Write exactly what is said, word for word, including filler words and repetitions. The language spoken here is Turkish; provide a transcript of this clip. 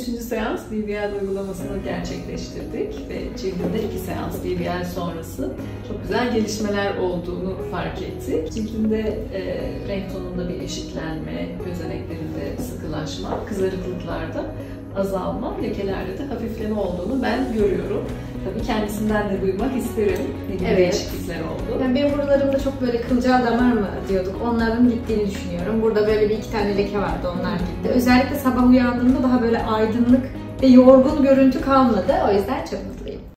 üçüncü seans B B L uygulamasını gerçekleştirdik ve cildinde iki seans B B L sonrası çok güzel gelişmeler olduğunu fark ettik. Cildinde e, renk tonunda bir eşitlenme, gözeneklerinde sıkılaşma, kızarıklıklarda azalma, lekelerde de hafifleme olduğunu ben görüyorum. Tabii kendisinden de duymak isterim. Ne gibi evet. değişiklikler oldu? Yani benim buralarımda çok böyle kılcal damar mı diyorduk, onların gittiğini düşünüyorum. Burada böyle bir iki tane leke vardı, onlar gitti. Özellikle sabah uyandığımda daha böyle aydınlık ve yorgun görüntü kalmadı. O yüzden çok mutluyum.